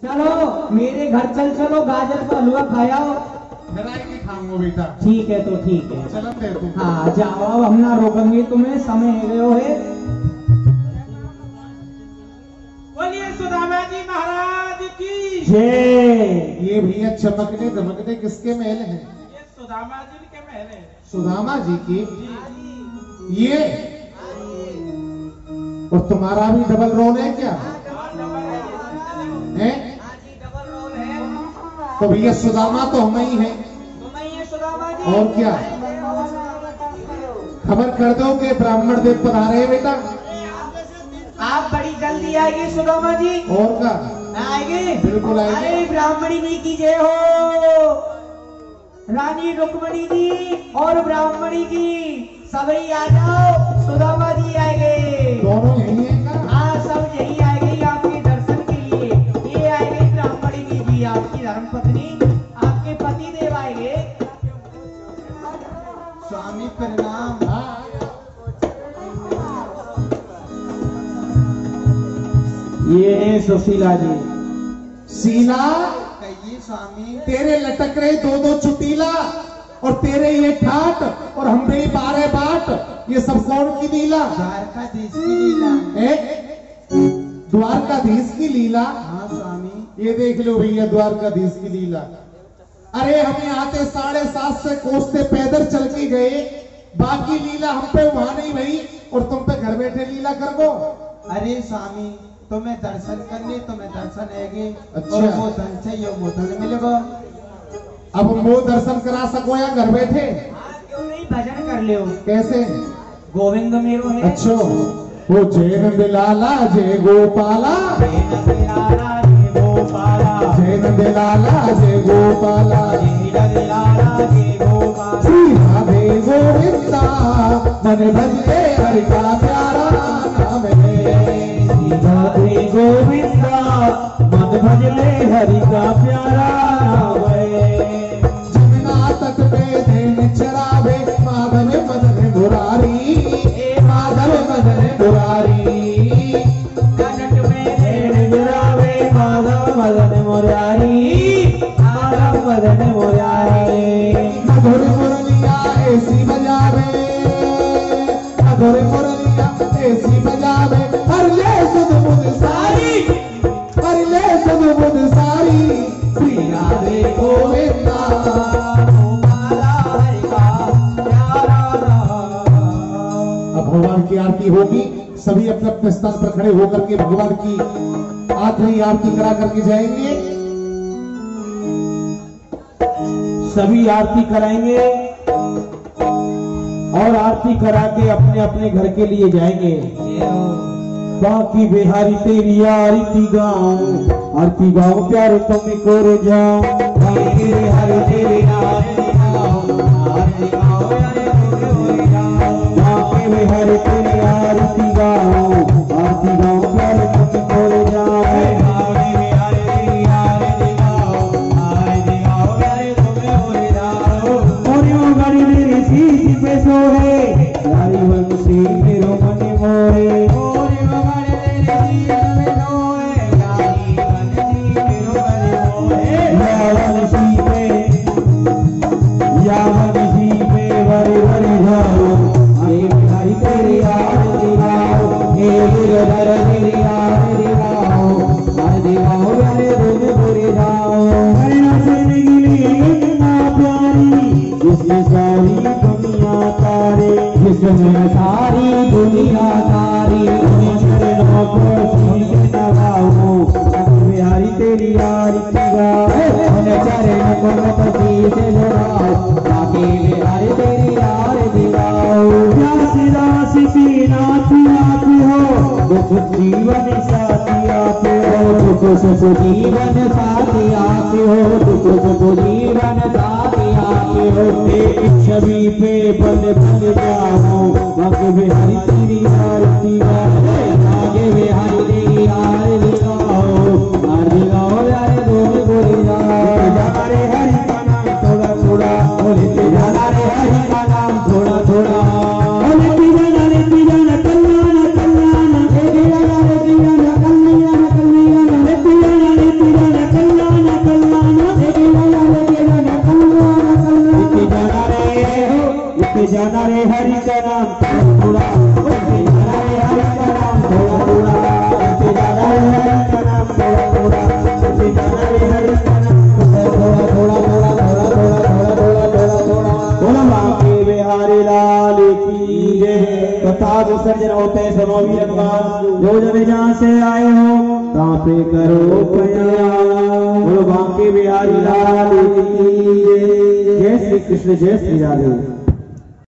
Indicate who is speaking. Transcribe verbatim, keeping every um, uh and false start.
Speaker 1: चलो मेरे घर चल चलो, गाजर का हलवा खाओ।
Speaker 2: नहीं खाऊंगा बेटा।
Speaker 1: ठीक है तो ठीक है,
Speaker 2: चलन दे तू।
Speaker 1: हाँ जाओ, अब हम ना रोकेंगे तुम्हें, समय गयो है।
Speaker 3: बोलिए सुदामा जी महाराज की
Speaker 1: जय।
Speaker 2: ये भैया चमकने दमकने किसके महल हैं?
Speaker 3: ये सुदामा जी के महल है।
Speaker 2: सुदामा जी की। ये और तुम्हारा भी डबल रोल है क्या? है? तो भैया सुदामा तो हम ही हैं। और क्या खबर कर दो कि ब्राह्मण देव पधारे हैं बेटा।
Speaker 4: आप बड़ी जल्दी आएगी सुदामा जी।
Speaker 2: और क्या
Speaker 4: आएगी?
Speaker 2: बिल्कुल आएगी।
Speaker 4: अरे ब्राह्मणी जी की जय हो, रानी रुक्मणी जी और ब्राह्मणी जी सभी आ जाओ, सुदामा जी आएंगे।
Speaker 2: दोनों यही है क्या?
Speaker 4: हाँ सब यही आएंगे आपके दर्शन के लिए। ये आएंगे ब्राह्मणी जी, आपकी धर्मपत्नी, आपके पति देव आएंगे। स्वामी प्रणाम।
Speaker 1: ये है सुशीला जी।
Speaker 2: शीला
Speaker 4: कहिए स्वामी।
Speaker 2: तेरे लटक रहे दो दो चुटीला और तेरे ये ठाट और हमरे बारह बाट, ये सब कौन की लीला?
Speaker 4: द्वारकाधीश की लीला।
Speaker 2: द्वारकाधीश की लीला।
Speaker 4: हाँ स्वामी।
Speaker 2: ये देख लो भैया द्वारकाधीश की लीला। अरे हम यहाँ से साढ़े सात से कोसते पैदल चल के गए, बाकी लीला हम पे वहां नहीं भई और तुम पे घर बैठे लीला कर दो।
Speaker 4: अरे स्वामी तुम्हें दर्शन करने, तुम्हें दर्शन आएंगे।
Speaker 2: अच्छा।
Speaker 4: और वो धन चाहिए वो धन मिलेगा।
Speaker 2: अब वो दर्शन करा सको या घर बैठे?
Speaker 4: क्यों नहीं, भजन कर ले।
Speaker 2: कैसे?
Speaker 4: गोविंद मेरो है।
Speaker 2: अच्छा वो जय नंद लाला जय गोपाला,
Speaker 4: जय नंद लाला जय गोपाला,
Speaker 2: जय नंद लाला जय गोपाला,
Speaker 4: जय नंद लाला जय गोपाला।
Speaker 2: श्री राधे गोविंदा मन भजते हरि का प्यारा नाम है।
Speaker 1: श्री राधे गोविंदा मन भजले हरि का प्यारा नाम है।
Speaker 2: जमुना तट पे देन चरावे माधव मदन मुरारी, माधव मदन मुरारी।
Speaker 4: कनक में
Speaker 1: देन गिरावे माधव मदन मुरारी, माधव मदन मुरारी।
Speaker 2: मधुर मुरलिया ऐसी बजावे, मधुर मुरलिया ऐसी बजावे, हर ले सुध बुध सारी, हर ले सुध बुध सारी। श्री राधे गोविंदा
Speaker 4: गोपाला हरि का प्यारा नाम।
Speaker 2: अब भगवान की आरती होगी, सभी अपने अपने स्थान पर खड़े होकर के भगवान की आखिरी आरती करा करके जाएंगे।
Speaker 1: सभी आरती कराएंगे और आरती करा के अपने अपने घर के लिए जाएंगे। बाकी बिहारी तेरी आरती गाँव, आरती गाँव प्यारे तुम्हें को जाओ। बाकी बिहारी तेरी आरती गाँव, आरती गाँव प्यारे तुम्हें को जाओ। बाकी बिहारी तेरी आरती गाँव, आरती गाँव प्यारे तुम्हें को जाओ। बाकी बिहारी तेरी आरती गाँव, आरती गाँव प्यारे तुम्हें को जाओ। और यो गाड़ी मेरी सीट पे सोए, यारी बंसी मेरो मन मोए। सारी दुनिया तारी बिहारी तेरी आरती गाओ, चरण को से जोड़ाओ। बाकी बिहारी तेरी आरती गाओ। राशि राशि की नाथ आप हो, दुख जीवन साथी आप हो। दुख सुख जीवन साथी आप हो, दुख सुख जीवन साथी आप हो। एक छवि पे बल बल जाओ, बाकी बिहारी तेरी आरती गाओ। आगे बिहारी तेरी आरती गाओ, आरती गाओ यारे दोनों बोले जाओ। हमारे हरि का नाम थोड़ा थोड़ा बोले, हमारे हरि का नाम थोड़ा थोड़ा बोले। जाना रे जाना कल्याण कल्याण, रे जाना रे जाना कल्याण कल्याण, रे जाना रे जाना थोड़ा उससे ज्यादा है हरि का नाम थोड़ा थोड़ा उससे ज्यादा है हरि का नाम थोड़ा थोड़ा उससे ज्यादा है हरि का नाम थोड़ा थोड़ा थोड़ा थोड़ा थोड़ा थोड़ा थोड़ा थोड़ा थोड़ा बोलो बांके बिहारी लाल की जय। कथा विसर्जन होते सुनो भी भगवान जो जब जहाँ से आए हो तहाँ पे करो प्रयास। बोलो बांके बिहारी लाल की जय। जय श्री कृष्ण जय श्री राधे।